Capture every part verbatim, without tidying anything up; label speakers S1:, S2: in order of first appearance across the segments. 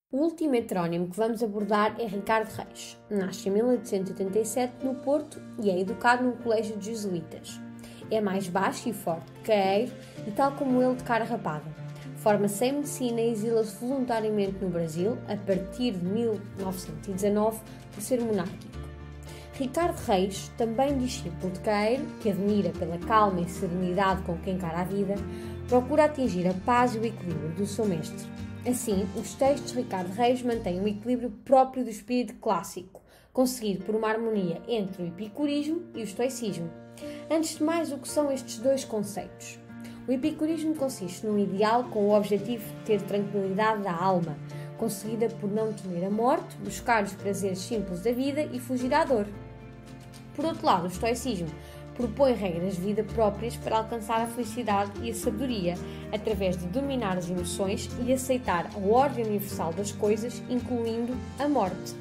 S1: O último heterónimo que vamos abordar é Ricardo Reis. Nasce em mil oitocentos e oitenta e sete no Porto e é educado num colégio de jesuítas. É mais baixo e forte que Caeiro e, tal como ele, de cara rapada. Forma-se em medicina e exila-se voluntariamente no Brasil a partir de mil novecentos e dezanove por ser monárquico. Ricardo Reis, também discípulo de Caeiro, que admira pela calma e serenidade com que encara a vida, procura atingir a paz e o equilíbrio do seu mestre. Assim, os textos de Ricardo Reis mantêm um equilíbrio próprio do espírito clássico, conseguido por uma harmonia entre o epicurismo e o estoicismo. Antes de mais, o que são estes dois conceitos? O epicurismo consiste num ideal com o objetivo de ter tranquilidade da alma, conseguida por não temer a morte, buscar os prazeres simples da vida e fugir à dor. Por outro lado, o estoicismo propõe regras de vida próprias para alcançar a felicidade e a sabedoria, através de dominar as emoções e aceitar a ordem universal das coisas, incluindo a morte.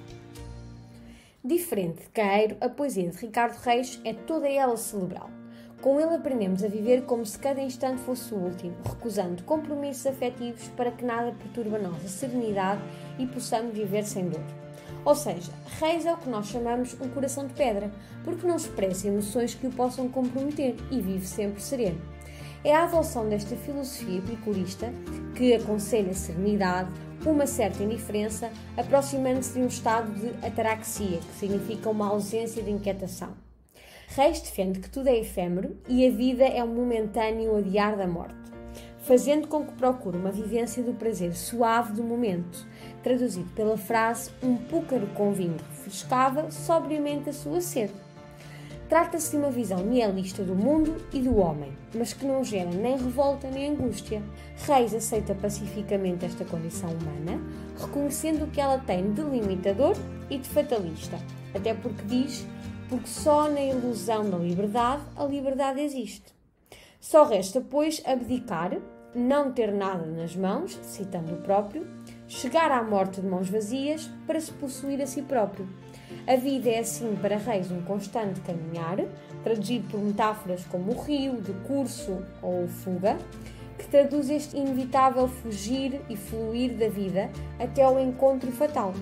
S1: Diferente de Caeiro, a poesia de Ricardo Reis é toda ela cerebral. Com ele aprendemos a viver como se cada instante fosse o último, recusando compromissos afetivos para que nada perturbe a nossa serenidade e possamos viver sem dor. Ou seja, Reis é o que nós chamamos um coração de pedra, porque não expressa emoções que o possam comprometer e vive sempre sereno. É a adoção desta filosofia epicurista que aconselha serenidade, uma certa indiferença, aproximando-se de um estado de ataraxia, que significa uma ausência de inquietação. Reis defende que tudo é efêmero e a vida é um momentâneo adiar da morte, fazendo com que procure uma vivência do prazer suave do momento, traduzido pela frase um púcaro com vinho refrescava sobriamente a sua sede. Trata-se de uma visão nihilista do mundo e do homem, mas que não gera nem revolta nem angústia. Reis aceita pacificamente esta condição humana, reconhecendo o que ela tem de limitador e de fatalista, até porque diz, porque só na ilusão da liberdade a liberdade existe. Só resta, pois, abdicar, não ter nada nas mãos, citando o próprio, chegar à morte de mãos vazias para se possuir a si próprio. A vida é assim para Reis um constante caminhar, traduzido por metáforas como o rio, de curso ou fuga, que traduz este inevitável fugir e fluir da vida até ao encontro fatal.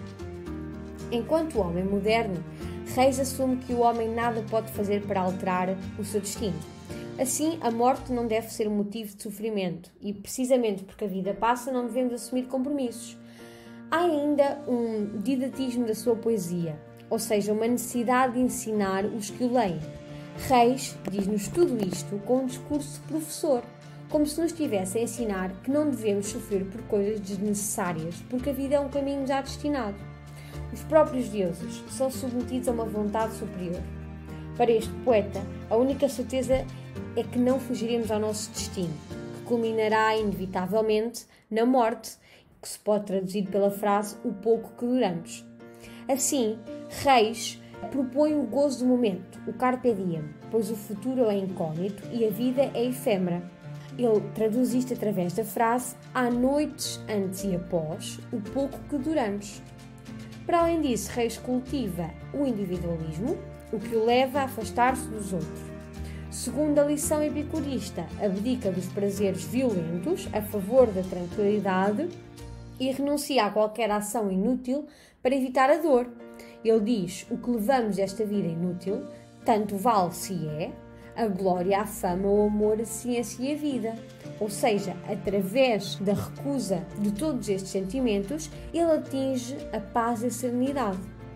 S1: Enquanto o homem moderno, Reis assume que o homem nada pode fazer para alterar o seu destino. Assim, a morte não deve ser um motivo de sofrimento e, precisamente porque a vida passa, não devemos assumir compromissos. Há ainda um didatismo da sua poesia, ou seja, uma necessidade de ensinar os que o leem. Reis diz-nos tudo isto com um discurso de professor, como se nos estivesse a ensinar que não devemos sofrer por coisas desnecessárias, porque a vida é um caminho já destinado. Os próprios deuses são submetidos a uma vontade superior. Para este poeta, a única certeza é que não fugiremos ao nosso destino, que culminará inevitavelmente na morte, que se pode traduzir pela frase o pouco que duramos. Assim, Reis propõe o gozo do momento, o carpe diem, pois o futuro é incógnito e a vida é efêmera. Ele traduz isto através da frase há noites antes e após o pouco que duramos. Para além disso, Reis cultiva o individualismo, o que o leva a afastar-se dos outros. Segundo a lição epicurista, abdica dos prazeres violentos a favor da tranquilidade e renuncia a qualquer ação inútil para evitar a dor. Ele diz, o que levamos esta vida inútil, tanto vale se é, a glória, a fama, o amor, a ciência e a vida. Ou seja, através da recusa de todos estes sentimentos, ele atinge a paz e a serenidade.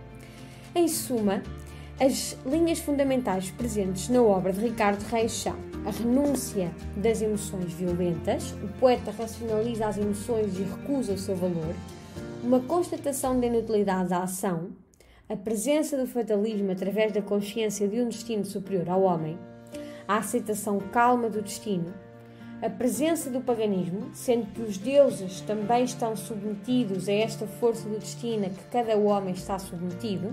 S1: Em suma, as linhas fundamentais presentes na obra de Ricardo Reis são a renúncia das emoções violentas, o poeta racionaliza as emoções e recusa o seu valor, uma constatação da inutilidade da ação, a presença do fatalismo através da consciência de um destino superior ao homem, a aceitação calma do destino, a presença do paganismo, sendo que os deuses também estão submetidos a esta força do destino a que cada homem está submetido,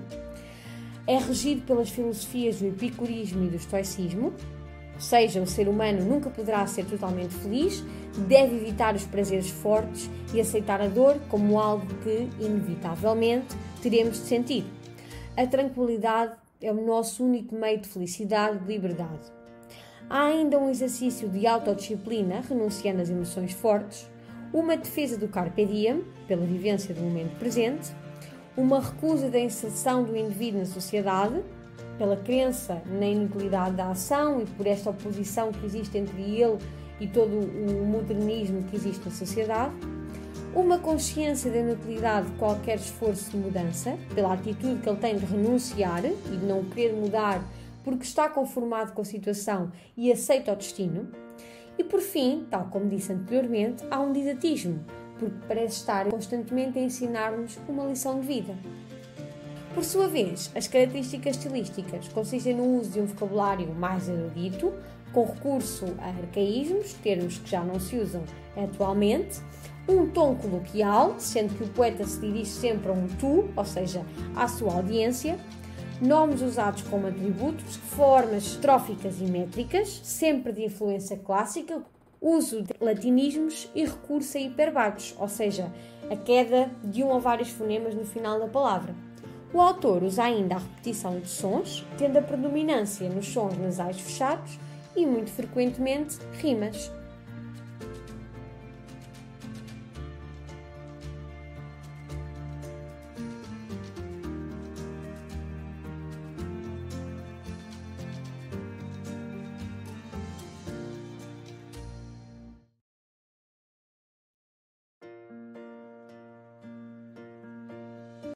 S1: é regido pelas filosofias do epicurismo e do estoicismo, ou seja, o ser humano nunca poderá ser totalmente feliz, deve evitar os prazeres fortes e aceitar a dor como algo que, inevitavelmente, teremos de sentir. A tranquilidade é o nosso único meio de felicidade e de liberdade. Há ainda um exercício de autodisciplina, renunciando às emoções fortes, uma defesa do carpe diem, pela vivência do momento presente, uma recusa da inserção do indivíduo na sociedade, pela crença na inutilidade da ação e por esta oposição que existe entre ele e todo o modernismo que existe na sociedade, uma consciência da inutilidade de qualquer esforço de mudança, pela atitude que ele tem de renunciar e de não querer mudar porque está conformado com a situação e aceita o destino. E por fim, tal como disse anteriormente, há um didatismo, porque parece estar constantemente a ensinar-nos uma lição de vida. Por sua vez, as características estilísticas consistem no uso de um vocabulário mais erudito, com recurso a arcaísmos, termos que já não se usam atualmente, um tom coloquial, sendo que o poeta se dirige sempre a um tu, ou seja, à sua audiência, nomes usados como atributos, formas estróficas e métricas, sempre de influência clássica, uso de latinismos e recurso a hiperbatos, ou seja, a queda de um ou vários fonemas no final da palavra. O autor usa ainda a repetição de sons, tendo a predominância nos sons nasais fechados e, muito frequentemente, rimas.